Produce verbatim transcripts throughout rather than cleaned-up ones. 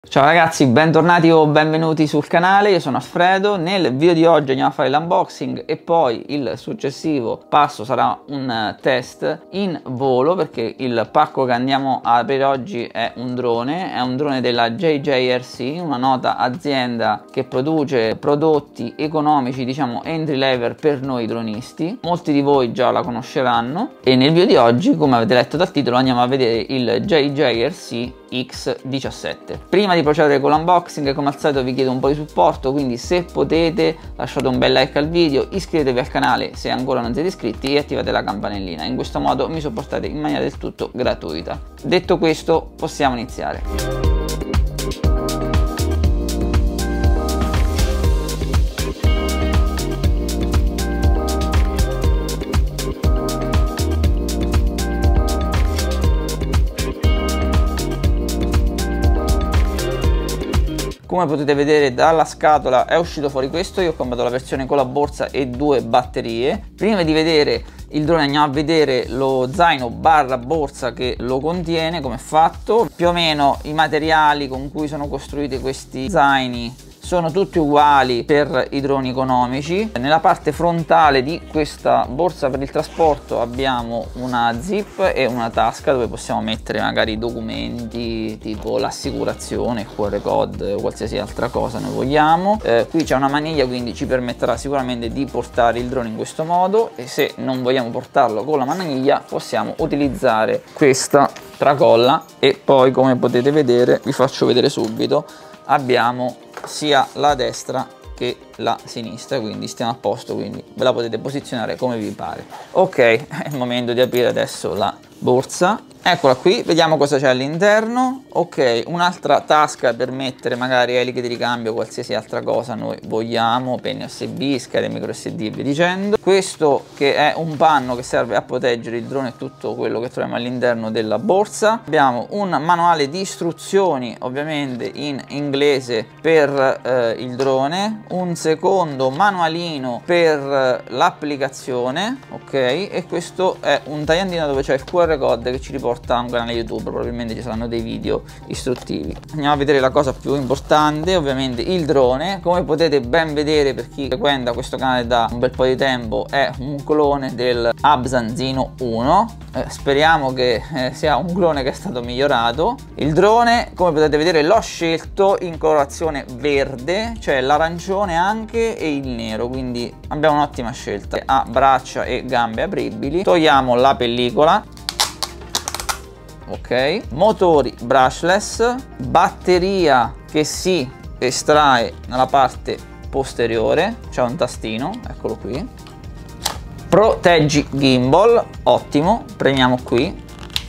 Ciao ragazzi, bentornati o benvenuti sul canale, io sono Alfredo. Nel video di oggi andiamo a fare l'unboxing e poi il successivo passo sarà un test in volo, perché il pacco che andiamo a aprire oggi è un drone, è un drone della J J R C, una nota azienda che produce prodotti economici, diciamo entry level per noi dronisti. Molti di voi già la conosceranno e nel video di oggi, come avete letto dal titolo, andiamo a vedere il J J R C X diciassette. Prima di procedere con l'unboxing, come al solito vi chiedo un po' di supporto, quindi se potete lasciate un bel like al video, iscrivetevi al canale se ancora non siete iscritti e attivate la campanellina. In questo modo mi supportate in maniera del tutto gratuita. Detto questo, possiamo iniziare. Come potete vedere dalla scatola è uscito fuori questo. Io ho comprato la versione con la borsa e due batterie. Prima di vedere il drone andiamo a vedere lo zaino barra borsa che lo contiene, come è fatto. Più o meno i materiali con cui sono costruiti questi zaini sono tutti uguali per i droni economici. Nella parte frontale di questa borsa per il trasporto abbiamo una zip e una tasca dove possiamo mettere magari documenti tipo l'assicurazione, il Q R code o qualsiasi altra cosa noi vogliamo. Eh, qui c'è una maniglia, quindi ci permetterà sicuramente di portare il drone in questo modo, e se non vogliamo portarlo con la maniglia possiamo utilizzare questa tracolla. E poi, come potete vedere, vi faccio vedere subito, abbiamo sia la destra che la sinistra, quindi stiamo a posto, quindi ve la potete posizionare come vi pare. Ok, è il momento di aprire adesso la borsa. Eccola qui, vediamo cosa c'è all'interno. Ok, un'altra tasca per mettere magari eliche di ricambio o qualsiasi altra cosa noi vogliamo, penny U S B, schede micro S D e via dicendo. Questo che è un panno che serve a proteggere il drone e tutto quello che troviamo all'interno della borsa. Abbiamo un manuale di istruzioni, ovviamente in inglese, per eh, il drone, un secondo manualino per eh, l'applicazione, ok, e questo è un tagliandino dove c'è il Q R code che ci riporta a un canale YouTube, probabilmente ci saranno dei video istruttivi. Andiamo a vedere la cosa più importante, ovviamente il drone. Come potete ben vedere, per chi frequenta questo canale da un bel po' di tempo, è un clone del Absan Zino uno. Eh, speriamo che eh, sia un clone che è stato migliorato. Il drone, come potete vedere, l'ho scelto in colorazione verde, cioè l'arancione anche e il nero, quindi abbiamo un'ottima scelta. Ha braccia e gambe apribili. Togliamo la pellicola. Ok, motori brushless, batteria che si estrae nella parte posteriore, c'è un tastino, eccolo qui. Proteggi gimbal, ottimo, premiamo qui.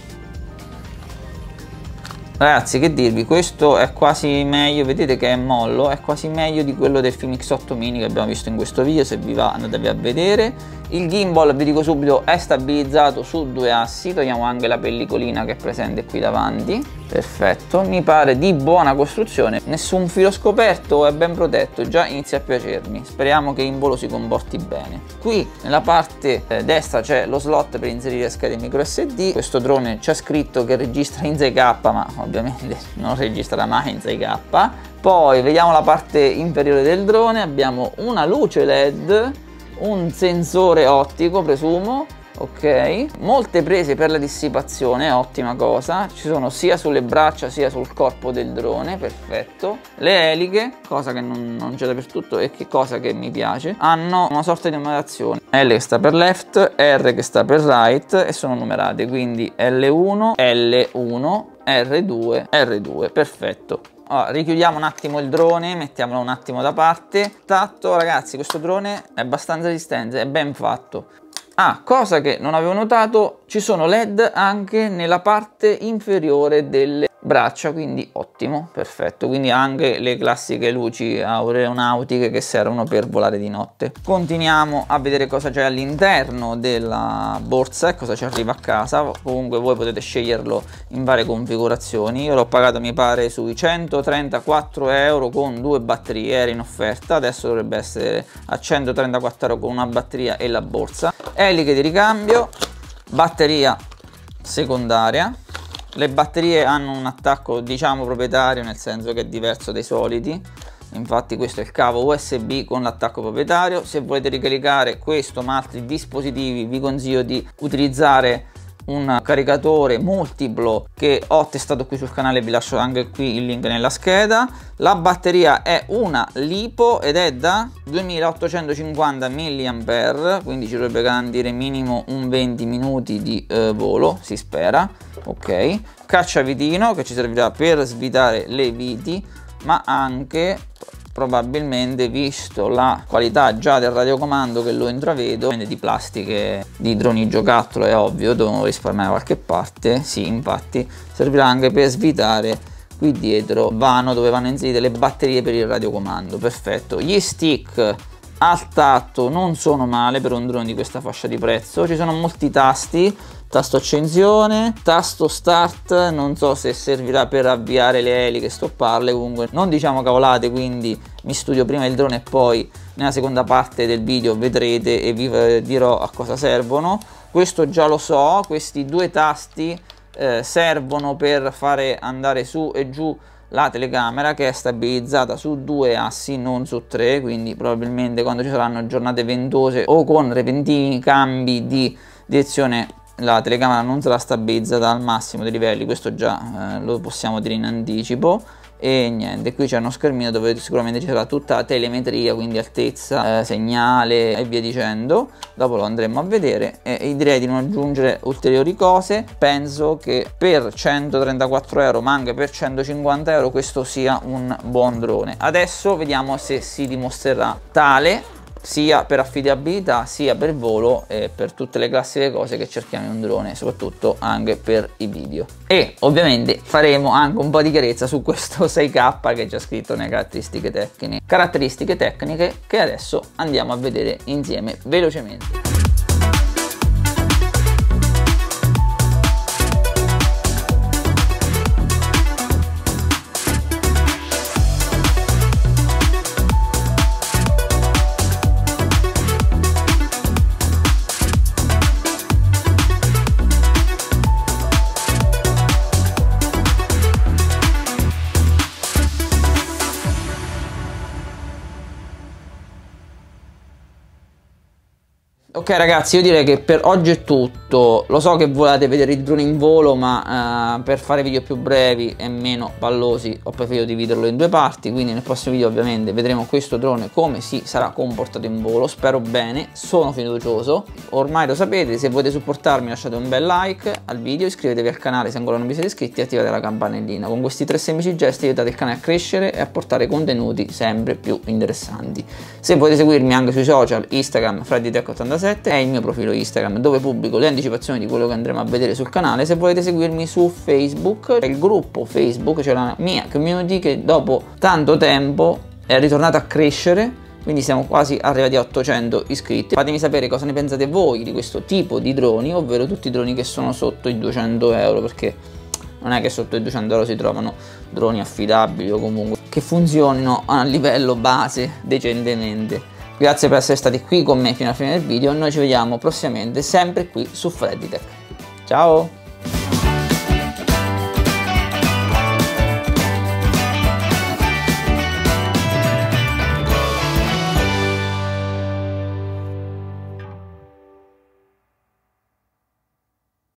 Ragazzi, che dirvi, questo è quasi meglio, vedete che è mollo, è quasi meglio di quello del Film X otto Mini che abbiamo visto in questo video. Se vi va, andatevi a vedere. Il gimbal, vi dico subito, è stabilizzato su due assi. Togliamo anche la pellicolina che è presente qui davanti. Perfetto, mi pare di buona costruzione, nessun filo scoperto, è ben protetto, già inizia a piacermi. Speriamo che in volo si comporti bene. Qui nella parte eh, destra c'è lo slot per inserire schede micro S D. Questo drone c'è scritto che registra in sei K, ma ovviamente non registrerà mai in sei K. Poi vediamo la parte inferiore del drone, abbiamo una luce L E D, un sensore ottico presumo, ok, molte prese per la dissipazione, ottima cosa, ci sono sia sulle braccia sia sul corpo del drone, perfetto. Le eliche, cosa che non, non c'è dappertutto e che cosa che mi piace, hanno una sorta di numerazione, L che sta per left, R che sta per right, e sono numerate, quindi L uno, L uno, R due, R due, perfetto. Allora, richiudiamo un attimo il drone, mettiamolo un attimo da parte. Tatto, ragazzi, questo drone è abbastanza resistente, è ben fatto. Ah, cosa che non avevo notato, ci sono L E D anche nella parte inferiore delle braccia, quindi ottimo, perfetto. Quindi anche le classiche luci aeronautiche che servono per volare di notte. Continuiamo a vedere cosa c'è all'interno della borsa e cosa ci arriva a casa. Comunque voi potete sceglierlo in varie configurazioni. Io l'ho pagato, mi pare, sui centotrentaquattro euro con due batterie, era in offerta. Adesso dovrebbe essere a centotrentaquattro euro con una batteria e la borsa. Eliche di ricambio, batteria secondaria, Le batterie hanno un attacco diciamo proprietario, nel senso che è diverso dai soliti. Infatti questo è il cavo U S B con l'attacco proprietario. Se volete ricaricare questo ma altri dispositivi vi consiglio di utilizzare un caricatore multiplo che ho testato qui sul canale, vi lascio anche qui il link nella scheda. La batteria è una LiPo ed è da duemilaottocentocinquanta milliampere, quindi ci dovrebbe garantire minimo un venti minuti di eh, volo, si spera. Ok, cacciavitino che ci servirà per svitare le viti, ma anche probabilmente, visto la qualità già del radiocomando che lo intravedo, di plastiche di droni giocattolo, è ovvio, devono risparmiare qualche parte. Sì, infatti servirà anche per svitare qui dietro vano dove vanno inserite le batterie per il radiocomando. Perfetto. Gli stick al tatto non sono male per un drone di questa fascia di prezzo, ci sono molti tasti, tasto accensione, tasto start, non so se servirà per avviare le eliche, stopparle, comunque non diciamo cavolate, quindi mi studio prima il drone e poi nella seconda parte del video vedrete e vi dirò a cosa servono. Questo già lo so, questi due tasti eh, servono per fare andare su e giù la telecamera, che è stabilizzata su due assi, non su tre, quindi probabilmente quando ci saranno giornate ventose o con repentini cambi di direzione la telecamera non sarà stabilizzata al massimo dei livelli. Questo già eh, lo possiamo dire in anticipo. E niente, qui c'è uno schermino dove sicuramente ci sarà tutta la telemetria, quindi altezza, eh, segnale e via dicendo. Dopo lo andremo a vedere e direi di non aggiungere ulteriori cose. Penso che per centotrentaquattro euro ma anche per centocinquanta euro questo sia un buon drone. Adesso vediamo se si dimostrerà tale sia per affidabilità sia per volo e per tutte le classiche cose che cerchiamo in un drone, soprattutto anche per i video. E ovviamente faremo anche un po' di chiarezza su questo sei K che c'è scritto nelle caratteristiche tecniche caratteristiche tecniche che adesso andiamo a vedere insieme velocemente. Ok ragazzi, io direi che per oggi è tutto. Lo so che volete vedere il drone in volo, ma eh, per fare video più brevi e meno pallosi ho preferito dividerlo in due parti. Quindi nel prossimo video ovviamente vedremo questo drone come si sarà comportato in volo. Spero bene, sono fiducioso. Ormai lo sapete, se volete supportarmi lasciate un bel like al video, iscrivetevi al canale se ancora non vi siete iscritti e attivate la campanellina. Con questi tre semplici gesti aiutate il canale a crescere e a portare contenuti sempre più interessanti. Se volete seguirmi anche sui social, Instagram FreddyTech ottantasette è il mio profilo Instagram dove pubblico le anticipazioni di quello che andremo a vedere sul canale. Se volete seguirmi su Facebook, c'è il gruppo Facebook, c'è la mia community che dopo tanto tempo è ritornata a crescere, quindi siamo quasi arrivati a ottocento iscritti. Fatemi sapere cosa ne pensate voi di questo tipo di droni, ovvero tutti i droni che sono sotto i duecento euro, perché non è che sotto i duecento euro si trovano droni affidabili o comunque che funzionino a livello base decentemente. Grazie per essere stati qui con me fino alla fine del video. Noi ci vediamo prossimamente sempre qui su FreddyTech. Ciao!